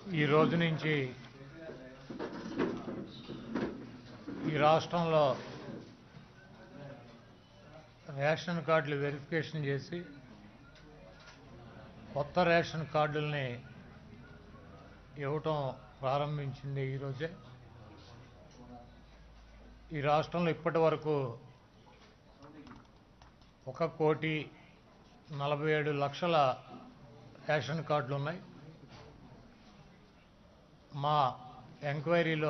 ఈ రోజు నుంచి ఈ రాష్ట్రంలో రేషన్ కార్డులు వెరిఫికేషన్ చేసి కొత్త రేషన్ కార్డుల్ని ఇవ్వటం ప్రారంభించింది ఈరోజే. ఈ రాష్ట్రంలో ఇప్పటి వరకు 1,47,00,000 రేషన్ కార్డులు ఉన్నాయి. మా ఎంక్వైరీలో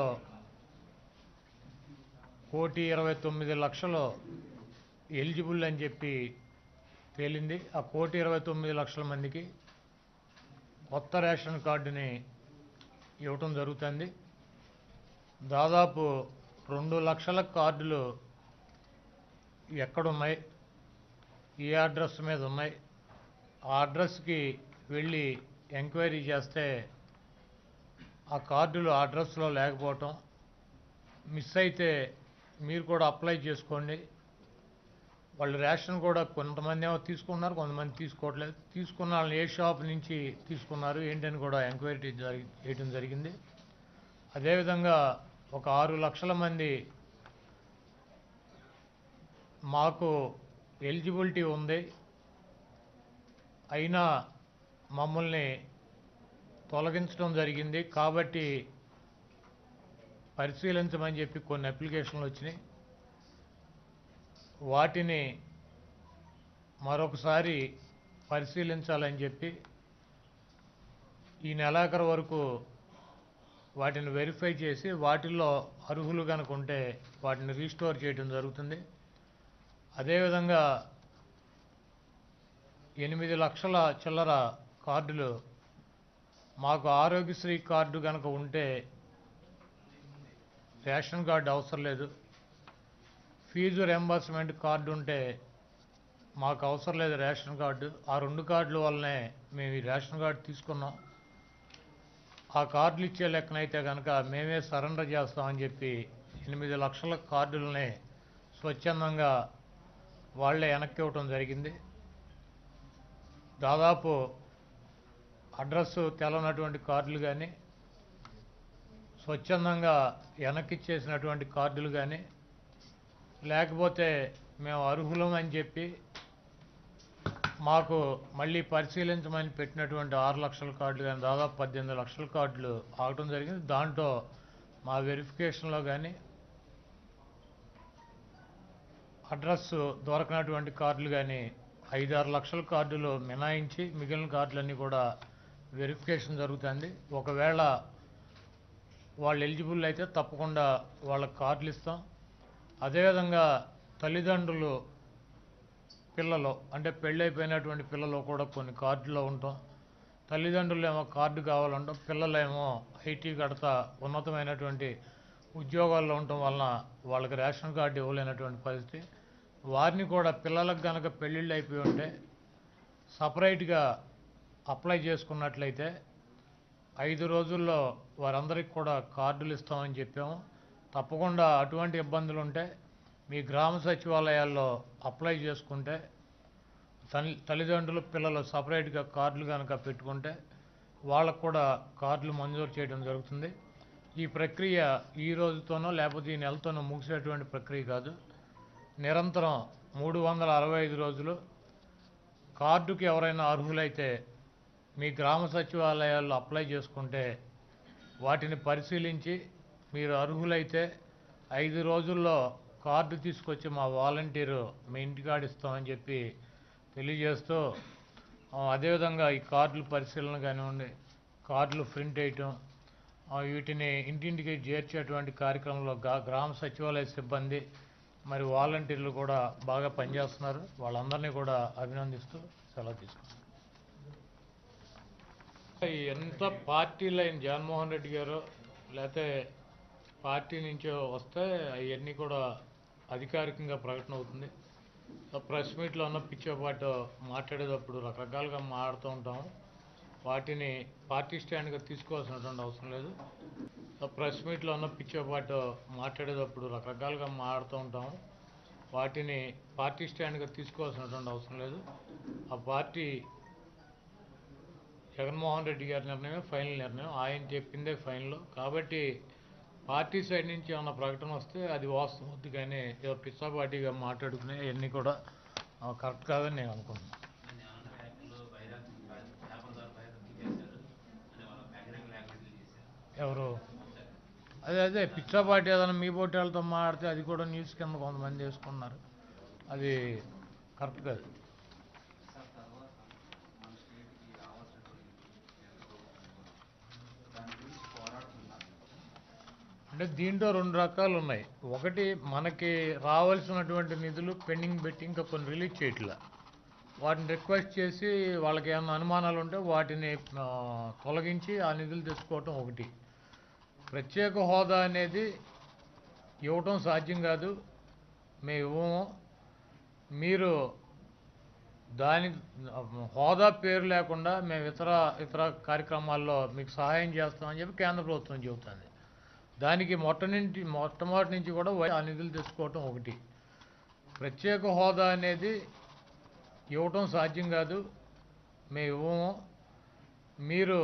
1,29,00,000 ఎలిజిబుల్ అని చెప్పి తేలింది. ఆ 1,29,00,000 మందికి కొత్త రేషన్ కార్డుని ఇవ్వటం జరుగుతుంది. దాదాపు 2 లక్షల కార్డులు ఎక్కడున్నాయి, ఏ అడ్రస్ మీద ఉన్నాయి, ఆ అడ్రస్కి వెళ్ళి ఎంక్వైరీ చేస్తే ఆ కార్డులు ఆ అడ్రస్లో లేకపోవటం, మిస్ అయితే మీరు కూడా అప్లై చేసుకోండి. వాళ్ళు రేషన్ కూడా కొంతమంది ఏమో తీసుకున్నారు, కొంతమంది తీసుకోవట్లేదు. తీసుకున్న వాళ్ళని ఏ షాప్ నుంచి తీసుకున్నారు ఏంటని కూడా ఎంక్వైరీ చేయడం జరిగింది. అదేవిధంగా ఒక 6 లక్షల మంది మాకు ఎలిజిబిలిటీ ఉంది, అయినా మమ్మల్ని తొలగించడం జరిగింది కాబట్టి పరిశీలించమని చెప్పి కొన్ని అప్లికేషన్లు వచ్చినాయి. వాటిని మరొకసారి పరిశీలించాలని చెప్పి ఈ నెలాఖరు వరకు వాటిని వెరిఫై చేసి వాటిల్లో అర్హులు కనుక ఉంటే వాటిని రీస్టోర్ చేయడం జరుగుతుంది. అదేవిధంగా 8 లక్షల చిల్లర కార్డులు మాకు ఆరోగ్యశ్రీ కార్డు కనుక ఉంటే రేషన్ కార్డు అవసరం లేదు, ఫీజు రియంబర్స్మెంట్ కార్డు ఉంటే మాకు అవసరం లేదు రేషన్ కార్డు. ఆ 2 కార్డుల వల్లనే మేము ఈ రేషన్ కార్డు తీసుకున్నాం. ఆ కార్డులు ఇచ్చే లెక్కనైతే కనుక మేమే సరెండర్ చేస్తామని చెప్పి 8 లక్షల కార్డులని స్వచ్ఛందంగా వాళ్లే వెనక్కి ఇవ్వటం జరిగింది. దాదాపు అడ్రస్ తెలవనటువంటి కార్డులు కానీ, స్వచ్ఛందంగా వెనక్కిచ్చేసినటువంటి కార్డులు కానీ, లేకపోతే మేము అర్హులం అని చెప్పి మాకు మళ్ళీ పరిశీలించమని పెట్టినటువంటి 6 లక్షల కార్డులు కానీ దాదాపు 18 లక్షల కార్డులు ఆగటం జరిగింది. దాంట్లో మా వెరిఫికేషన్లో కానీ అడ్రస్ దొరకనటువంటి కార్డులు కానీ 5-6 లక్షల కార్డులు మినాయించి మిగిలిన కార్డులన్నీ కూడా వెరిఫికేషన్ జరుగుతుంది. ఒకవేళ వాళ్ళు ఎలిజిబుల్ అయితే తప్పకుండా వాళ్ళకి కార్డులు ఇస్తాం. అదేవిధంగా తల్లిదండ్రులు పిల్లలు అంటే పెళ్ళైపోయినటువంటి పిల్లలు కూడా కొన్ని కార్డుల్లో ఉంటాం. తల్లిదండ్రులు ఏమో కార్డు కావాలంటాం, పిల్లలేమో ఐటీ కడతా ఉన్నతమైనటువంటి ఉద్యోగాల్లో ఉండటం వలన వాళ్ళకి రేషన్ కార్డు ఇవ్వలేనటువంటి పరిస్థితి. వారిని కూడా పిల్లలకు కనుక పెళ్ళిళ్ళు అయిపోయి ఉంటే సపరేట్గా అప్లై చేసుకున్నట్లయితే 5 రోజుల్లో వారందరికీ కూడా కార్డులు ఇస్తామని చెప్పాము. తప్పకుండా అటువంటి ఇబ్బందులు ఉంటే మీ గ్రామ సచివాలయాల్లో అప్లై చేసుకుంటే తల్లిదండ్రులు పిల్లలు సపరేట్గా కార్డులు కనుక పెట్టుకుంటే వాళ్ళకు కూడా కార్డులు మంజూరు చేయడం జరుగుతుంది. ఈ ప్రక్రియ ఈ రోజుతోనో లేకపోతే ఈ నెలతోనో ముగిసేటువంటి ప్రక్రియ కాదు. నిరంతరం 365 రోజులు కార్డుకి ఎవరైనా అర్హులైతే మీ గ్రామ సచివాలయాల్లో అప్లై చేసుకుంటే వాటిని పరిశీలించి మీరు అర్హులైతే 5 రోజుల్లో కార్డు తీసుకొచ్చి మా వాలంటీరు మీ ఇంటికాడ ఇస్తామని చెప్పి తెలియజేస్తూ, అదేవిధంగా ఈ కార్డులు పరిశీలన కానివ్వండి, కార్డులు ప్రింట్ వేయటం, వీటిని ఇంటింటికి చేర్చేటువంటి కార్యక్రమంలో గ్రామ సచివాలయ సిబ్బంది మరి వాలంటీర్లు కూడా బాగా పనిచేస్తున్నారు. వాళ్ళందరినీ కూడా అభినందిస్తూ సెలవు తీసుకుంటున్నాను. ఎంత పార్టీలైన జగన్మోహన్ రెడ్డి గారు లేకపోతే పార్టీ నుంచో వస్తే అవన్నీ కూడా అధికారికంగా ప్రకటన అవుతుంది. ప్రెస్ మీట్లో ఉన్న పిచ్చోపాటు మాట్లాడేటప్పుడు రకరకాలుగా మాట్లాడుతూ ఉంటాము. వాటిని పార్టీ స్టాండ్గా తీసుకోవాల్సినటువంటి అవసరం లేదు. ప్రెస్ మీట్లో ఉన్న పిచ్చోపాటు మాట్లాడేటప్పుడు రకరకాలుగా మాట్లాడుతూ ఉంటాము. వాటిని పార్టీ స్టాండ్గా తీసుకోవాల్సినటువంటి అవసరం లేదు. ఆ పార్టీ జగన్మోహన్ రెడ్డి గారి నిర్ణయమే ఫైనల్ నిర్ణయం. ఆయన చెప్పిందే ఫైనల్. కాబట్టి పార్టీ సైడ్ నుంచి ఏమైనా ప్రకటన వస్తే అది వాస్తవం అవుద్ది, కానీ ఏదో పిచ్చాపార్టీగా మాట్లాడుకునే అవన్నీ కూడా కరెక్ట్ కాదని నేను అనుకుంటున్నాను. ఎవరు అదే పిచ్చాపార్టీ ఏదైనా మీ పోటీలతో మాట్లాడితే అది కూడా న్యూస్ కింద కొంతమంది వేసుకున్నారు. అది కరెక్ట్ కాదు. అంటే దీంట్లో రెండు రకాలు ఉన్నాయి. ఒకటి, మనకి రావాల్సినటువంటి నిధులు పెండింగ్ పెట్టి ఇంకా కొన్ని రిలీజ్ చేయట్లా, వాటిని రిక్వెస్ట్ చేసి వాళ్ళకి ఏమైనా అనుమానాలు ఉంటే వాటిని తొలగించి ఆ నిధులు తెచ్చుకోవటం ఒకటి. ప్రత్యేక హోదా అనేది ఇవ్వటం సాధ్యం కాదు, మేము ఇవ్వము, మీరు దాని హోదా పేరు లేకుండా మేము ఇతర కార్యక్రమాల్లో మీకు సహాయం చేస్తామని చెప్పి కేంద్ర ప్రభుత్వం చెబుతుంది. దానికి మొట్టమొదటి నుంచి కూడా ఆ నిధులు తెచ్చుకోవటం ఒకటి. ప్రత్యేక హోదా అనేది ఇవ్వటం సాధ్యం కాదు, మేము ఇవ్వము, మీరు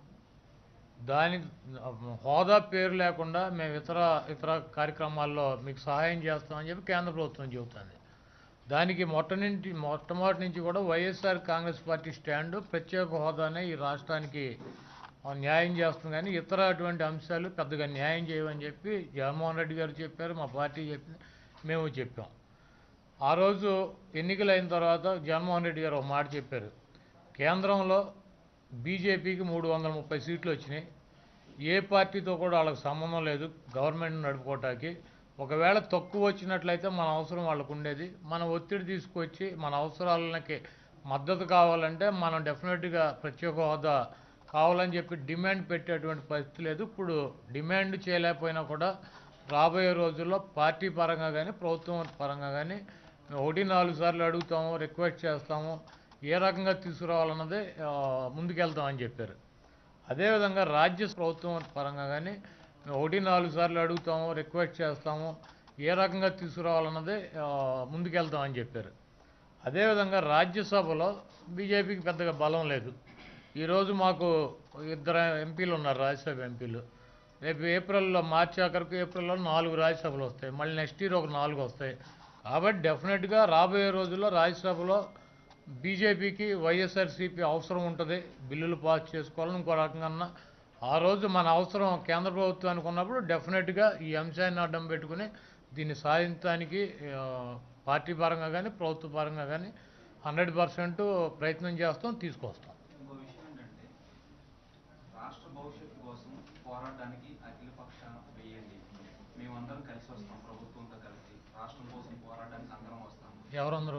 దాని హోదా పేరు లేకుండా మేము ఇతర కార్యక్రమాల్లో మీకు సహాయం చేస్తామని చెప్పి కేంద్ర ప్రభుత్వం చెబుతుంది. దానికి మొట్టమొదటి నుంచి కూడా వైఎస్ఆర్ కాంగ్రెస్ పార్టీ స్టాండు ప్రత్యేక హోదానే ఈ రాష్ట్రానికి న్యాయం చేస్తుంది, కానీ ఇతర అటువంటి అంశాలు పెద్దగా న్యాయం చేయమని చెప్పి జగన్మోహన్ రెడ్డి గారు చెప్పారు, మా పార్టీ చెప్పింది, మేము చెప్పాం. ఆ రోజు ఎన్నికలు అయిన తర్వాత జగన్మోహన్ రెడ్డి గారు ఒక మాట చెప్పారు, కేంద్రంలో బీజేపీకి 330 సీట్లు వచ్చినాయి, ఏ పార్టీతో కూడా వాళ్ళకి సంబంధం లేదు గవర్నమెంట్ నడుపుకోవటానికి, ఒకవేళ తక్కువ వచ్చినట్లయితే మన అవసరం వాళ్ళకు ఉండేది, మనం ఒత్తిడి తీసుకొచ్చి మన అవసరాలకి మద్దతు కావాలంటే మనం డెఫినెట్గా ప్రత్యేక హోదా కావాలని చెప్పి డిమాండ్ పెట్టేటువంటి పరిస్థితి లేదు. ఇప్పుడు డిమాండ్ చేయలేకపోయినా కూడా రాబోయే రోజుల్లో పార్టీ పరంగా కానీ ప్రభుత్వం పరంగా కానీ 1-4 సార్లు అడుగుతాము, రిక్వెస్ట్ చేస్తాము, ఏ రకంగా తీసుకురావాలన్నదే ముందుకెళ్తామని చెప్పారు. అదేవిధంగా రాజ్య ప్రభుత్వం పరంగా కానీ 1-4 సార్లు అడుగుతాము, రిక్వెస్ట్ చేస్తాము, ఏ రకంగా తీసుకురావాలన్నదే ముందుకెళ్తామని చెప్పారు. అదేవిధంగా రాజ్యసభలో బీజేపీకి పెద్దగా బలం లేదు. ఈరోజు మాకు 2 ఎంపీలు ఉన్నారు, రాజ్యసభ ఎంపీలు. రేపు మార్చి ఆఖరికి ఏప్రిల్లో 4 రాజ్యసభలు వస్తాయి, మళ్ళీ నెక్స్ట్ ఇయర్ ఒక 4 వస్తాయి. కాబట్టి డెఫినెట్గా రాబోయే రోజుల్లో రాజ్యసభలో బీజేపీకి వైఎస్ఆర్సీపీ అవసరం ఉంటుంది, బిల్లులు పాస్ చేసుకోవాలని. ఇంకో రకంగా ఆ రోజు మన అవసరం కేంద్ర ప్రభుత్వానికి ఉన్నప్పుడు డెఫినెట్గా ఈ అంశాన్ని అడ్డం పెట్టుకుని దీన్ని సాధించడానికి పార్టీ పరంగా కానీ ప్రభుత్వ పరంగా కానీ 100% ప్రయత్నం చేస్తాం, తీసుకొస్తాం. ఇంకో విషయం ఏంటంటే, రాష్ట్ర భవిష్యత్తు కోసం పోరాడడానికి అఖిల పక్షాన వేయండి, మేమందరం కలిసి వస్తాం, ప్రభుత్వంతో కలిసి రాష్ట్రం కోసం పోరాడడానికి అందరం వస్తాం. ఎవరందరూ?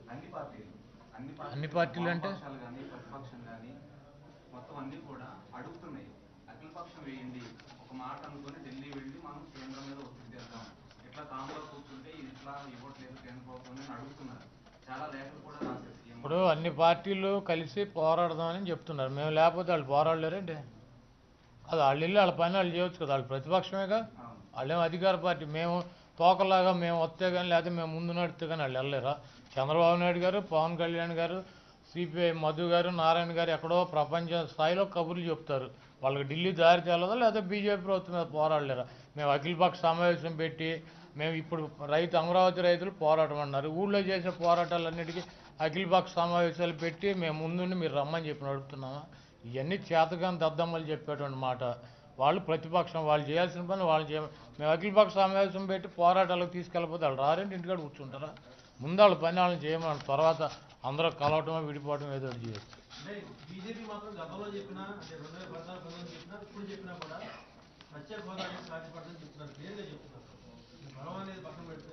అన్ని పార్టీలు అంటే కానీ ప్రతిపక్షం కానీ మొత్తం అన్ని కూడా అడుగుతున్నాయి, అఖిల పక్షం వేయండి, ఒక మాట అనుకుని ఢిల్లీ వెళ్ళి మనం కేంద్రం మీద ఒత్తిడి తెద్దాం, ఇట్లా కాంగ్రెస్ కూర్చుంటే ఇది ఇట్లా ఇవ్వట్లేదు కేంద్ర ప్రభుత్వం అని అడుగుతున్నారు. చాలా లేఖలు కూడా రాశారు. ఇప్పుడు అన్ని పార్టీలు కలిసి పోరాడదామని చెప్తున్నారు, మేము లేకపోతే వాళ్ళు పోరాడలేరండి. అది వాళ్ళు వెళ్ళి వాళ్ళ పని వాళ్ళు చేయవచ్చు కదా, వాళ్ళు ప్రతిపక్షమేగా, వాళ్ళేమో అధికార పార్టీ. మేము తోకలాగా మేము వస్తే కానీ లేకపోతే మేము ముందు నడితే కానీ వాళ్ళు వెళ్ళలేరా? చంద్రబాబు నాయుడు గారు, పవన్ కళ్యాణ్ గారు, సిపిఐ మధు గారు, నారాయణ గారు ఎక్కడో ప్రపంచ స్థాయిలో కబుర్లు చెప్తారు, వాళ్ళకి ఢిల్లీ దారి తేలదా, లేకపోతే బీజేపీ ప్రభుత్వం మీద పోరాడలేరా? మేము అఖిలపక్ష సమావేశం పెట్టి మేము ఇప్పుడు అమరావతి రైతులు పోరాటం అన్నారు, ఊళ్ళో చేసే పోరాటాలన్నిటికీ అఖిలపక్ష సమావేశాలు పెట్టి మేము ముందుండి మీరు రమ్మని చెప్పి నడుపుతున్నామా? ఇవన్నీ చేతగాని దద్దమ్మలు చెప్పేటువంటి మాట. వాళ్ళు ప్రతిపక్షం, వాళ్ళు చేయాల్సిన పని వాళ్ళు మేము అఖిలపక్ష సమావేశం పెట్టి పోరాటాలకు తీసుకెళ్ళిపోతే వాళ్ళు రారంటే ఇంటికాడ కూర్చుంటారా? ముందు వాళ్ళ పని వాళ్ళని చేయమని, తర్వాత అందరూ కలవటమో విడిపోవటం ఏదో చేయొచ్చు. బీజేపీ మాత్రం గతంలో చెప్పినా, అంటే 2014 చెప్పినా, ఇప్పుడు చెప్పినా కూడా ప్రత్యేక హోదా అనేది సాధ్యపడదని చెప్తున్నారు, క్లియర్గా చెప్తున్నారు. బలం అనేది పక్కన పెడితే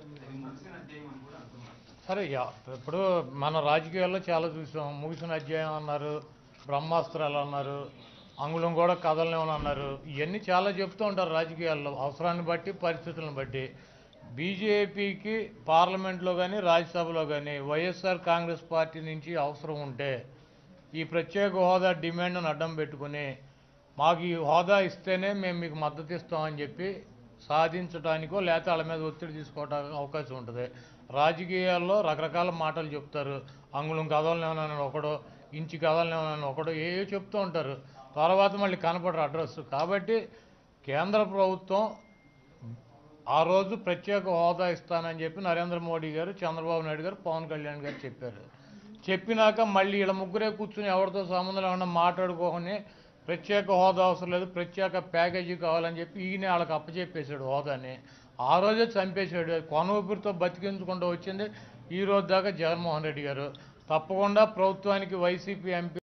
సరే, ఇప్పుడు మన రాజకీయాల్లో చాలా చూసాం, ముగిసిన అధ్యాయం అన్నారు, బ్రహ్మాస్త్రాలు అన్నారు, అంగుళం కూడా కదలనేమని అన్నారు. ఇవన్నీ చాలా చెప్తూ ఉంటారు రాజకీయాల్లో, అవసరాన్ని బట్టి పరిస్థితులను బట్టి. బీజేపీకి పార్లమెంట్లో కానీ రాజ్యసభలో కానీ వైఎస్ఆర్ కాంగ్రెస్ పార్టీ నుంచి అవసరం ఉంటే ఈ ప్రత్యేక హోదా డిమాండ్ను అడ్డం పెట్టుకుని మాకు ఈ హోదా ఇస్తేనే మేము మీకు మద్దతు ఇస్తామని చెప్పి సాధించడానికో లేకపోతే వాళ్ళ మీద ఒత్తిడి తీసుకోవడానికి అవకాశం ఉంటుంది. రాజకీయాల్లో రకరకాల మాటలు చెప్తారు, అంగుళం కదలనేమని ఒకడో, ఇంచు కదలనేమని ఒకడు ఏవో చెప్తూ ఉంటారు, తర్వాత మళ్ళీ కనపడరు అడ్రస్. కాబట్టి కేంద్ర ప్రభుత్వం ఆ రోజు ప్రత్యేక హోదా ఇస్తానని చెప్పి నరేంద్ర మోడీ గారు, చంద్రబాబు నాయుడు గారు, పవన్ కళ్యాణ్ గారు చెప్పారు. చెప్పినాక మళ్ళీ ఇలా ముగ్గురే కూర్చుని ఎవరితో సంబంధం లేకుండా మాట్లాడుకోని ప్రత్యేక హోదా అవసరం లేదు, ప్రత్యేక ప్యాకేజీ కావాలని చెప్పి ఈయన వాళ్ళకి అప్పచెప్పేశాడు హోదాని. ఆ రోజే చంపేశాడు. కొన ఊపిరితో బతికించుకుంటూ వచ్చింది ఈ రోజు దాకా జగన్మోహన్ రెడ్డి గారు. తప్పకుండా ప్రభుత్వానికి వైసీపీ ఎంపీ